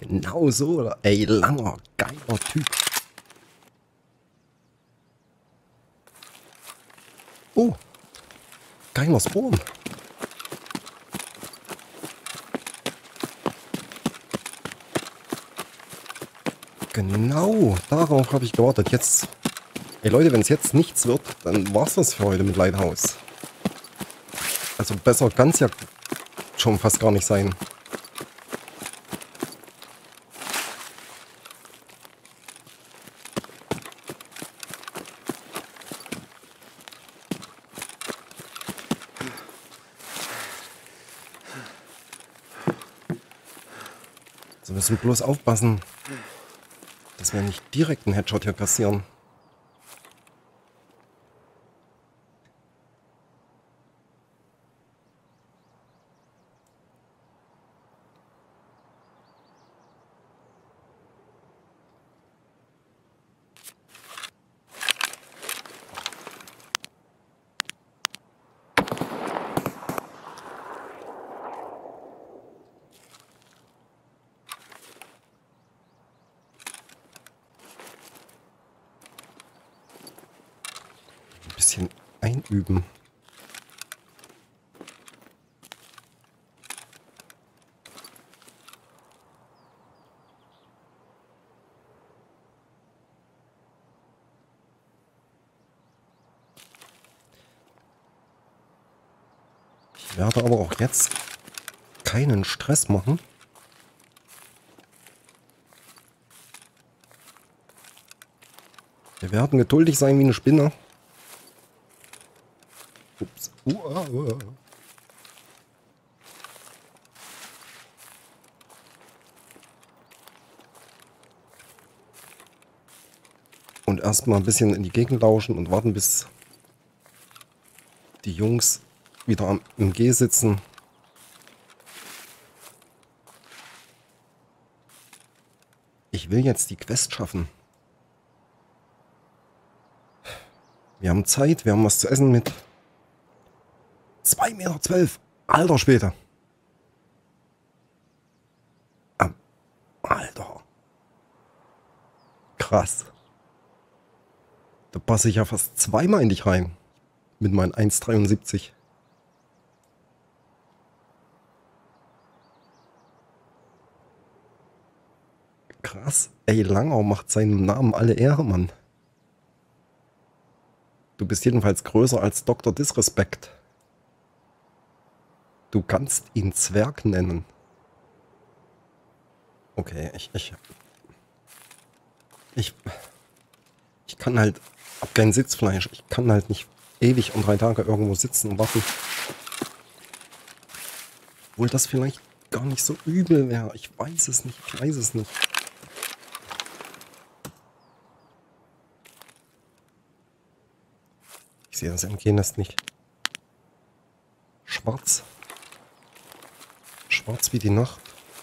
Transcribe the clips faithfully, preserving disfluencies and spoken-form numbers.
Genau so. Ey, langer, geiler Typ. Oh, geiler Spawn. Genau, darauf habe ich gewartet. Jetzt, ey Leute, wenn es jetzt nichts wird, dann war's das für heute mit Lighthouse. Also besser kann es ja schon fast gar nicht sein. Also wir müssen bloß aufpassen, dass wir nicht direkt einen Headshot hier kassieren. Ein bisschen einüben. Ich werde aber auch jetzt keinen Stress machen. Wir werden geduldig sein wie eine Spinne. Ups. Uah, uah. Und erstmal ein bisschen in die Gegend lauschen und warten, bis die Jungs wieder am M G sitzen. Ich will jetzt die Quest schaffen. Wir haben Zeit, wir haben was zu essen mit. zwei Meter zwölf. Alter Schwede. Ah, Alter. Krass. Da passe ich ja fast zweimal in dich rein. Mit meinen eins Komma dreiundsiebzig. Krass. Ey, Langau macht seinem Namen alle Ehre, Mann. Du bist jedenfalls größer als Doktor Disrespect. Du kannst ihn Zwerg nennen. Okay, ich, ich, ich, ich kann halt, hab kein Sitzfleisch. Ich kann halt nicht ewig und drei Tage irgendwo sitzen und warten. Obwohl das vielleicht gar nicht so übel wäre. Ich weiß es nicht, ich weiß es nicht. Ich sehe das M G-Nest nicht. Schwarz. Schwarz wie die Nacht.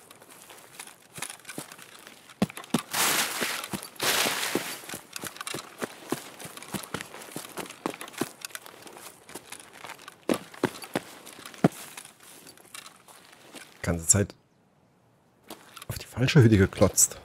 Die ganze Zeit auf die falsche Hütte geklotzt.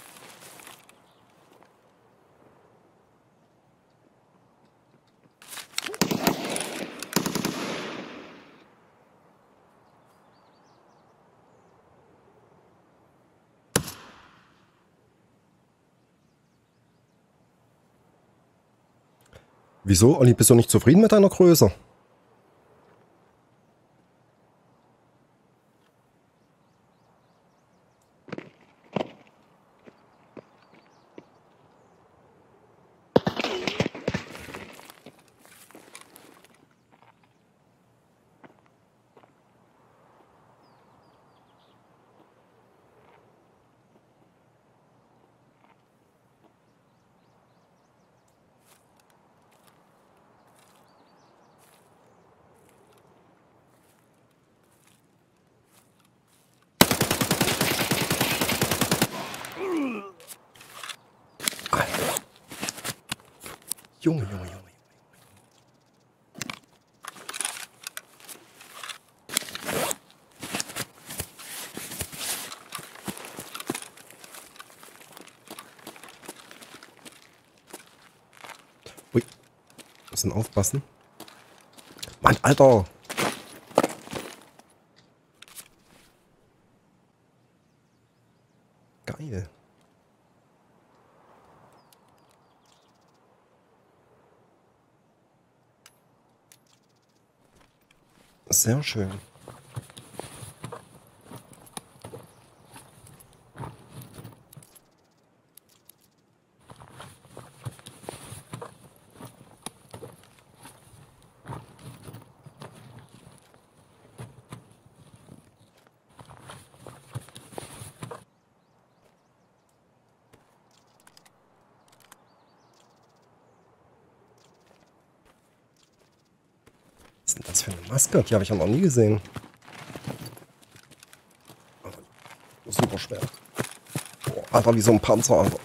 Wieso, Olli, bist du nicht zufrieden mit deiner Größe? Junge, Junge, Junge. Ui. Müssen aufpassen. Mann, Alter! Geil. Sehr schön. Was ist denn das für eine Maske? Die habe ich ja noch nie gesehen. Super schwer. Boah, Alter, wie so ein Panzer, Alter.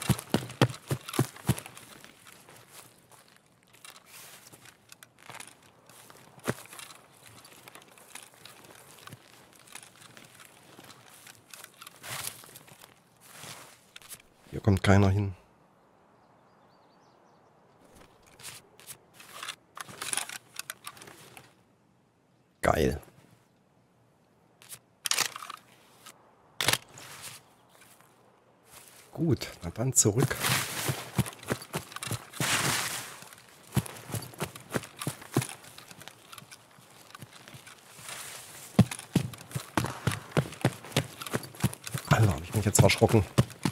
Hier kommt keiner hin. Geil. Gut, na dann zurück. Alter, habe ich mich jetzt erschrocken.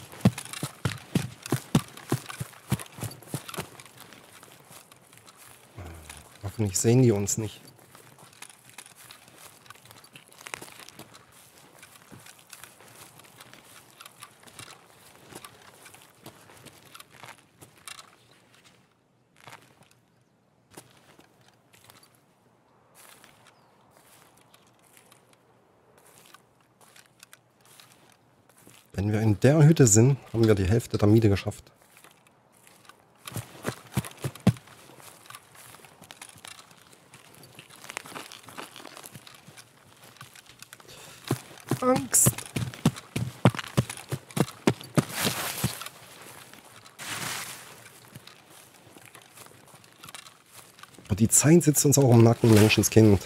Hoffentlich sehen die uns nicht. Wenn wir in der Hütte sind, haben wir die Hälfte der Miete geschafft. Angst. Aber die Zeit sitzt uns auch im Nacken, Menschenskind.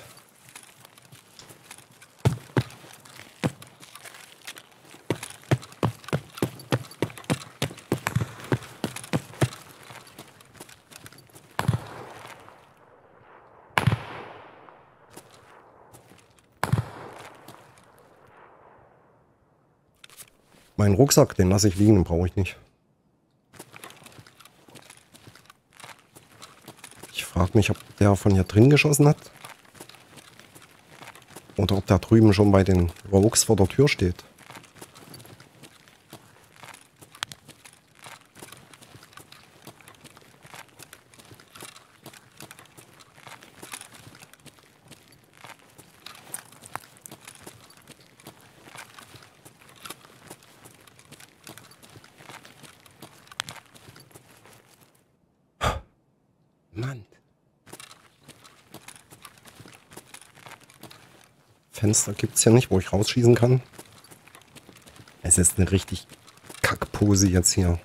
Mein Rucksack, den lasse ich liegen, den brauche ich nicht. Ich frage mich, ob der von hier drin geschossen hat. Oder ob der drüben schon bei den Rogues vor der Tür steht. Mann. Fenster gibt es ja nicht, wo ich rausschießen kann. Es ist eine richtig Kackpose jetzt hier.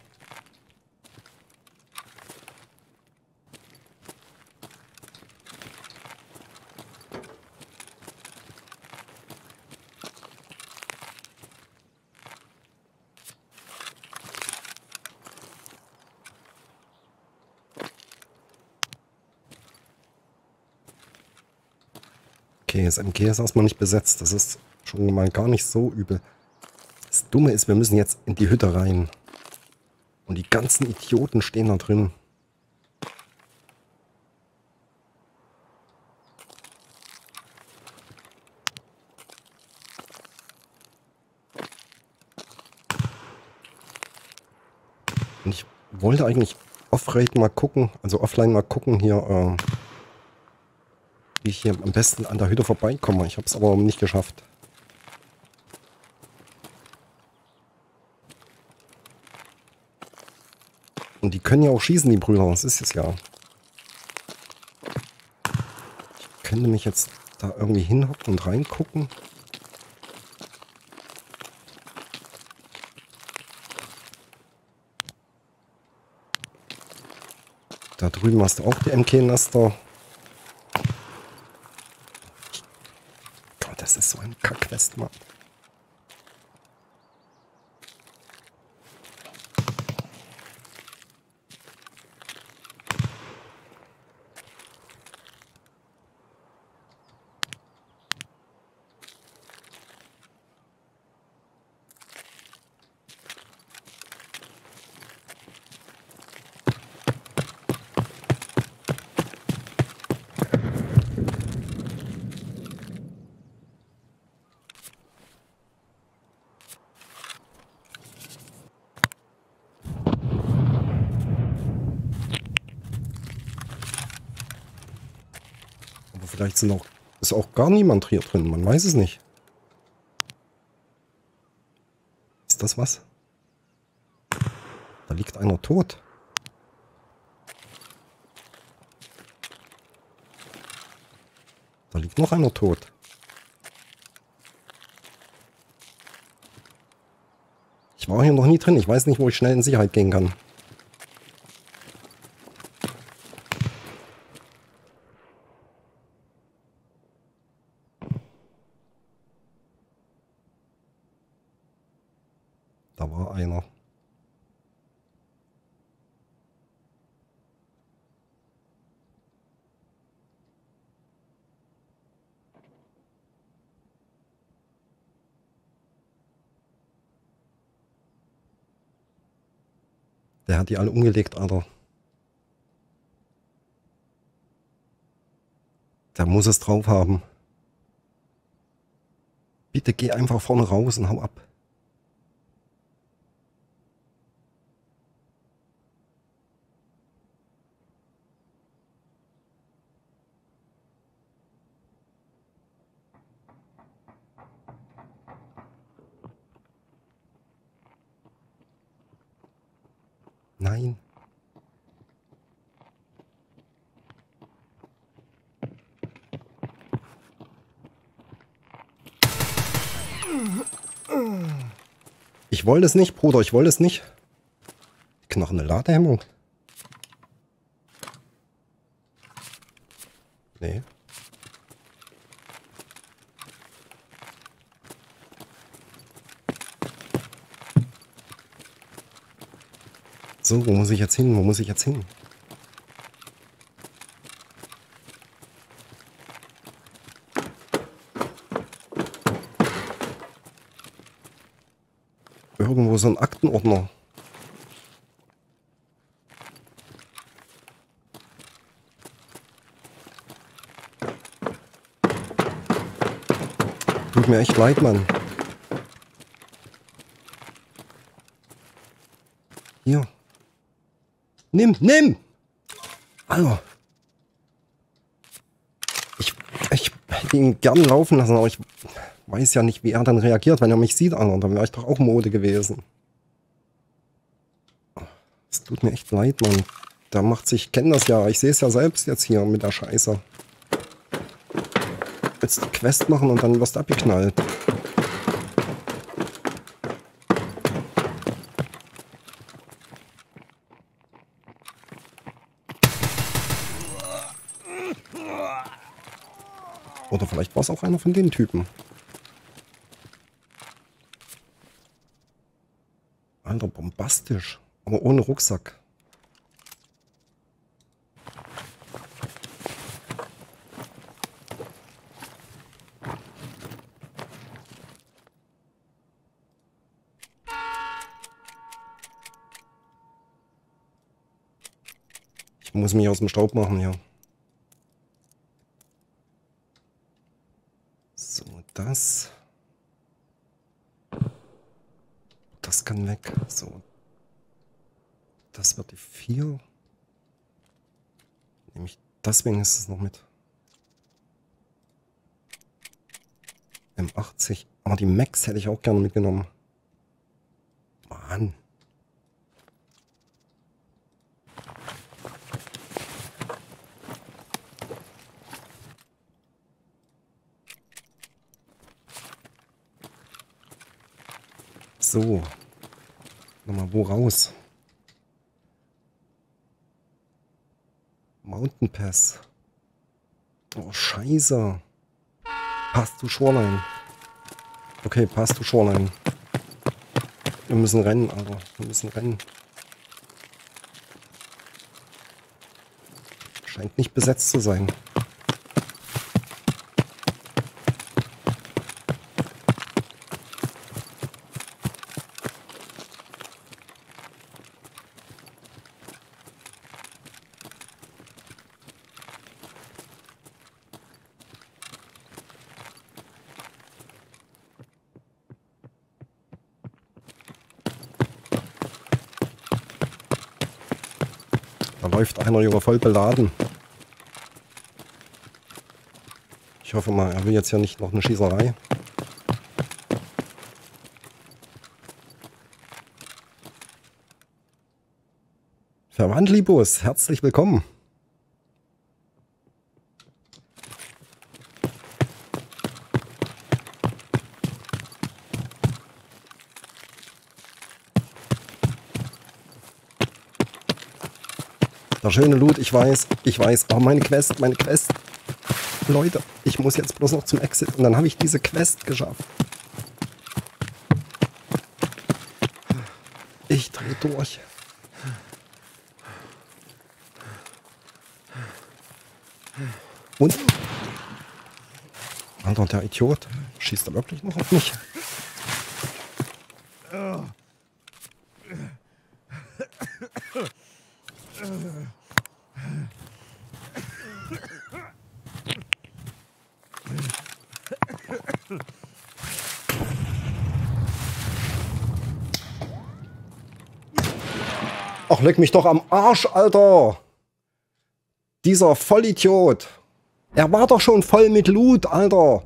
Okay, das M G ist erstmal nicht besetzt. Das ist schon mal gar nicht so übel. Das Dumme ist, wir müssen jetzt in die Hütte rein. Und die ganzen Idioten stehen da drin. Und ich wollte eigentlich off-raid mal gucken, also offline mal gucken hier, äh, wie ich hier am besten an der Hütte vorbeikomme. Ich habe es aber nicht geschafft. Und die können ja auch schießen, die Brüder. Das ist es ja. Ich könnte mich jetzt da irgendwie hinhocken und reingucken. Da drüben hast du auch die M K-Nester. Gott, das ist so ein Kackquest, Mann. Aber vielleicht sind auch, ist auch gar niemand hier drin, man weiß es nicht. Ist das was? Da liegt einer tot. Da liegt noch einer tot. Ich war hier noch nie drin. Ich weiß nicht, wo ich schnell in Sicherheit gehen kann. Da war einer. Der hat die alle umgelegt, Alter. Der muss es drauf haben. Bitte geh einfach vorne raus und hau ab. Nein. Ich wollte es nicht, Bruder, ich wollte es nicht. Knochene Ladehemmung. Nee. So, wo muss ich jetzt hin? Wo muss ich jetzt hin? Irgendwo so ein Aktenordner. Tut mir echt leid, Mann. Hier. Nimm, nimm! Alter. Ich, ich hätte ihn gern laufen lassen, aber ich weiß ja nicht, wie er dann reagiert, wenn er mich sieht, Alter. Dann wäre ich doch auch Mode gewesen. Es tut mir echt leid, Mann. Der macht sich, ich kenne das ja, ich sehe es ja selbst jetzt hier mit der Scheiße. Jetzt die Quest machen und dann wirst du abgeknallt. Oder vielleicht war es auch einer von den Typen. Alter, bombastisch. Aber ohne Rucksack. Ich muss mich aus dem Staub machen hier. So, das. Das kann weg. So. Das wird die vier. Nehme ich das wenigstens noch mit. M achtzig. Aber die Max hätte ich auch gerne mitgenommen. Mann. So. Nochmal wo raus? Mountain Pass. Oh, scheiße. Pass to Shoreline. Okay, Pass to Shoreline. Wir müssen rennen, Alter. Wir müssen rennen. Scheint nicht besetzt zu sein. Da läuft einer über voll beladen. Ich hoffe mal, er will jetzt ja nicht noch eine Schießerei. Verwandlibus, herzlich willkommen. Der schöne Loot, ich weiß, ich weiß. Oh, meine Quest, meine Quest. Leute, ich muss jetzt bloß noch zum Exit und dann habe ich diese Quest geschafft. Ich drehe durch. Und? Alter, der Idiot. Schießt er wirklich noch auf mich? Ach, leck mich doch am Arsch, Alter! Dieser Vollidiot! Er war doch schon voll mit Loot, Alter!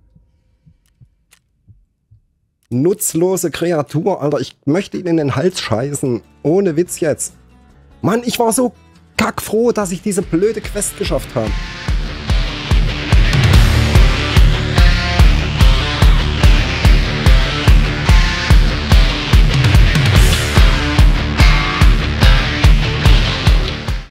Nutzlose Kreatur, Alter. Ich möchte ihn in den Hals scheißen. Ohne Witz jetzt. Mann, ich war so kackfroh, dass ich diese blöde Quest geschafft habe.